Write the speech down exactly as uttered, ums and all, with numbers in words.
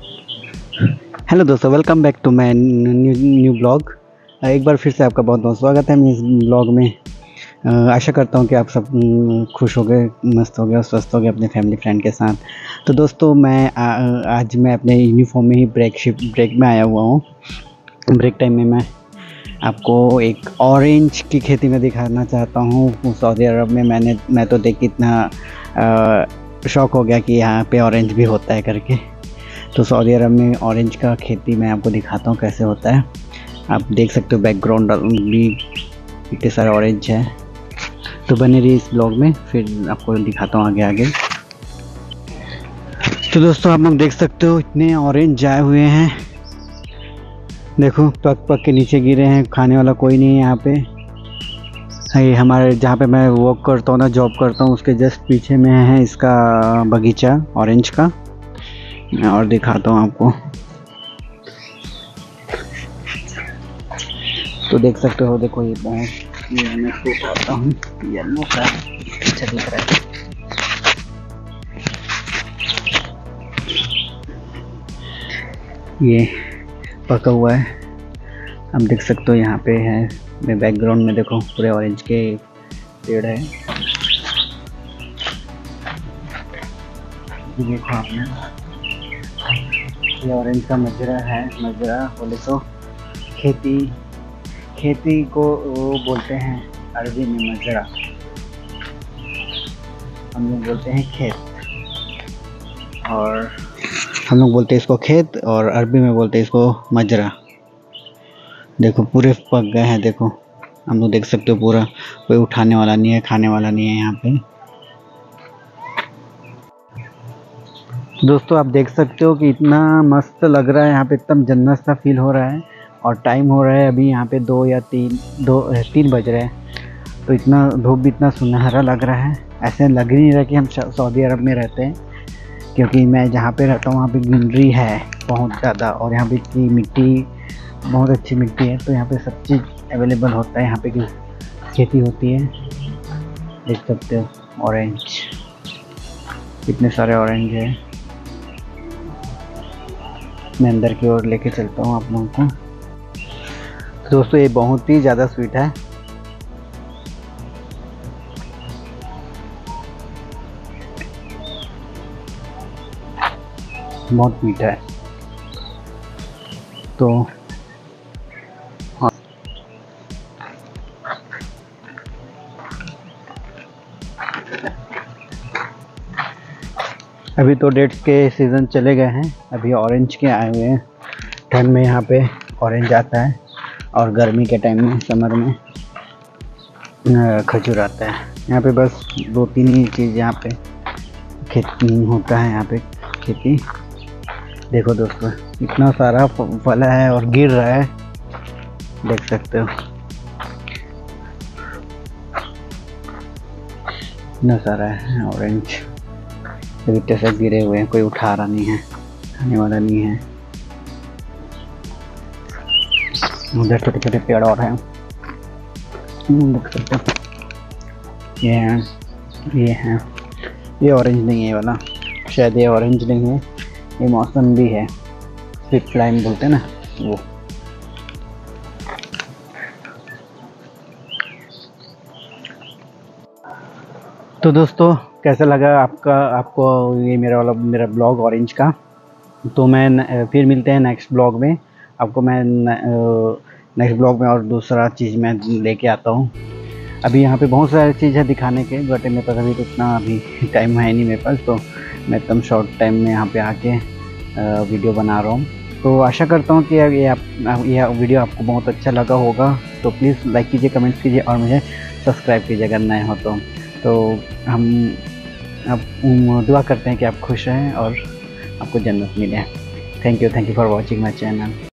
Hello दोस्तों, welcome back to my new new blog. एक बार फिर से आपका बहुत बहुत स्वागत है मेरे इस ब्लॉग में। अ, आशा करता हूँ कि आप सब अम, खुश हो गए, मस्त हो गए और स्वस्थ हो गए अपने फैमिली फ्रेंड के साथ। तो दोस्तों मैं आ, आज मैं अपने यूनिफॉर्म में ही ब्रेक शिफ्ट ब्रेक में आया हुआ हूँ। ब्रेक टाइम में मैं आपको एक ऑरेंज की खेती में दिखाना चाहता हूँ। सऊदी अरब में मैंने मैं तो देख के इतना शौक हो गया कि यहाँ पे ऑरेंज भी होता है करके। तो सऊदी अरब में ऑरेंज का खेती मैं आपको दिखाता हूँ कैसे होता है। आप देख सकते हो बैकग्राउंड भी इतने सारे ऑरेंज है। तो बने रहिए इस ब्लॉग में, फिर आपको दिखाता हूँ आगे आगे। तो दोस्तों आप लोग देख सकते हो इतने ऑरेंज आए हुए हैं। देखो पक पक के नीचे गिरे हैं, खाने वाला कोई नहीं है यहाँ पे। ये हमारे जहाँ पे मैं वर्क करता हूँ ना, जॉब करता हूँ, उसके जस्ट पीछे में है इसका बगीचा ऑरेंज का। मैं और दिखाता हूँ आपको। तो देख सकते हो, देखो ये बहुत ये मैं इसको उठाता हूँ, येलो सा अच्छा दिख रहा है। ये पका हुआ है, आप देख सकते हो यहाँ पे है। मैं बैकग्राउंड में देखो पूरे ऑरेंज के पेड़ है। ये देखो आपने, ये ऑरेंज का मजरा है। मजरा बोले तो खेती खेती को वो बोलते हैं अरबी में मजरा, हम लोग बोलते हैं खेत। और हम लोग बोलते हैं इसको खेत और अरबी में बोलते हैं इसको मजरा। देखो पूरे पक गए हैं, देखो हम लोग देख सकते हो पूरा, कोई उठाने वाला नहीं है, खाने वाला नहीं है यहाँ पे। दोस्तों आप देख सकते हो कि इतना मस्त लग रहा है यहाँ पे, एकदम जन्नत सा फील हो रहा है। और टाइम हो रहा है अभी यहाँ पे दो या तीन दो तीन बज रहे हैं। तो इतना धूप भी इतना सुनहरा लग रहा है, ऐसे लग ही नहीं रहा कि हम सऊदी अरब में रहते हैं। क्योंकि मैं जहाँ पे रहता हूँ वहाँ पे ग्रीनरी है बहुत ज़्यादा, और यहाँ पे की मिट्टी बहुत अच्छी मिट्टी है। तो यहाँ पे सब चीज़ अवेलेबल होता है, यहाँ पे की खेती होती है। देख सकते हो ऑरेंज, इतने सारे ऑरेंज है। मैं अंदर की ओर लेके चलता हूँ आप लोगों को। दोस्तों ये बहुत ही ज़्यादा स्वीट है। बहुत मीठा है। तो हाँ, अभी तो डेट्स के सीज़न चले गए हैं, अभी ऑरेंज के आए हुए हैं। ठंड में यहाँ पे ऑरेंज आता है और गर्मी के टाइम में समर में खजूर आता है। यहाँ पे बस दो तीन ही चीज़ यहाँ पे खेती होता है, यहाँ पे खेती। देखो दोस्तों इतना सारा फल है और गिर रहा है, देख सकते हो इतना सारा है ऑरेंज। इतने से गिरे हुए हैं, कोई उठा रहा नहीं है, खाने वाला नहीं है। उधर छोटे छोटे पेड़ और हैं, देख सकते हो। ये हैं, ये हैं, ये ऑरेंज नहीं है ये वाला, शायद ये ऑरेंज नहीं है, ये मौसम भी है, स्वीट लाइम बोलते हैं ना वो। तो दोस्तों कैसा लगा आपका आपको ये मेरा वाला मेरा ब्लॉग ऑरेंज का। तो मैं फिर मिलते हैं नेक्स्ट ब्लॉग में। आपको मैं नेक्स्ट ब्लॉग में और दूसरा चीज़ मैं लेके आता हूँ। अभी यहाँ पे बहुत सारी चीज़ है दिखाने के, बट मेरे पास अभी तो इतना अभी टाइम है नहीं मेरे पास। तो मैं एकदम शॉर्ट टाइम में यहाँ पे आके वीडियो बना रहा हूँ। तो आशा करता हूँ कि ये आप ये वीडियो आपको बहुत अच्छा लगा होगा। तो प्लीज़ लाइक कीजिए, कमेंट्स कीजिए और मुझे सब्सक्राइब कीजिए अगर नए हो तो। तो हम अब दुआ करते हैं कि आप खुश रहें और आपको जन्नत मिले। Thank you thank you for watching my channel.